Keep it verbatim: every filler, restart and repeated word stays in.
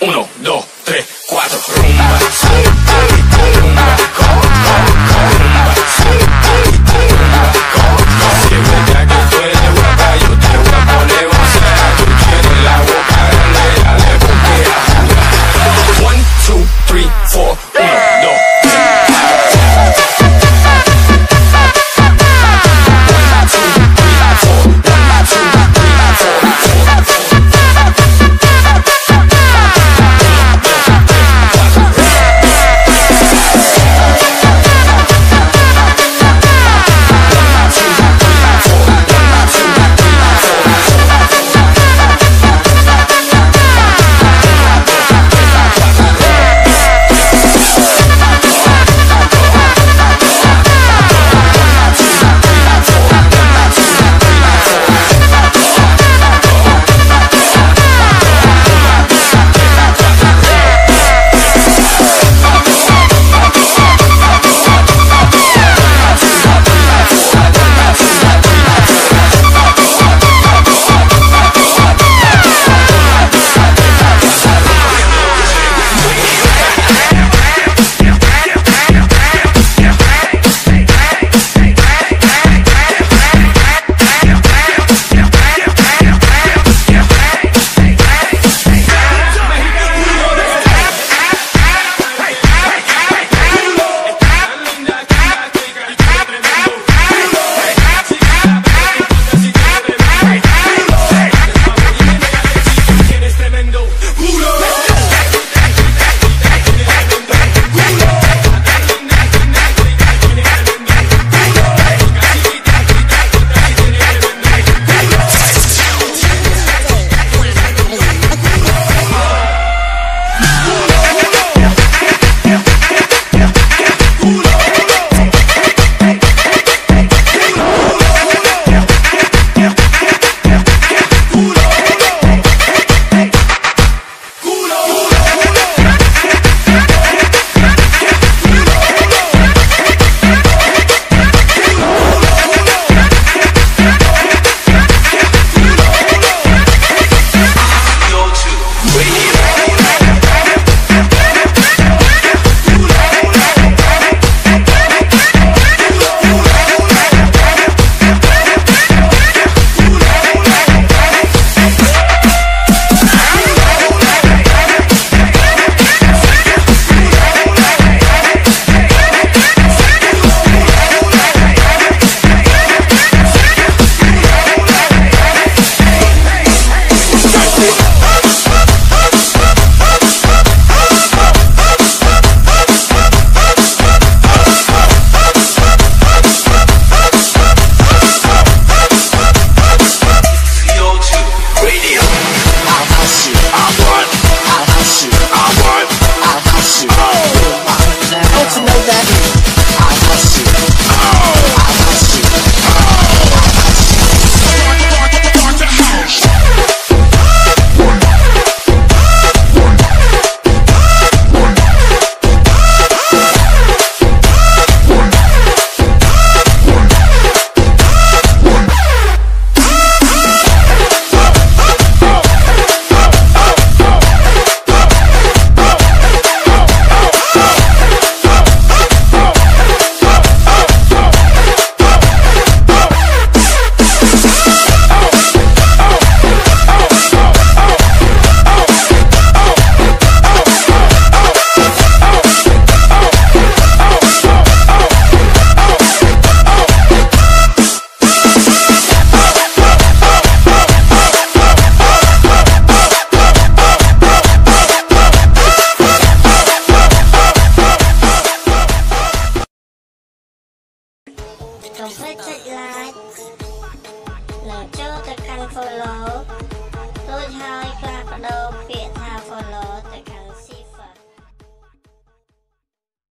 Uno, dos, tres, cuatro. Rumba, salta, rumba, co, co, co, rumba, salta, rumba, co, co. Si es verdad que tú eres guapa, yo te voy a poner gozada. Tú tienes la boca grande, dale boquea. One, two, three, four. Uno, dos, tres, កុំភ្លេចចុច like និងចូលទៅកាន់ follow រួចហើយផ្លាស់ប្ដូរពាក្យ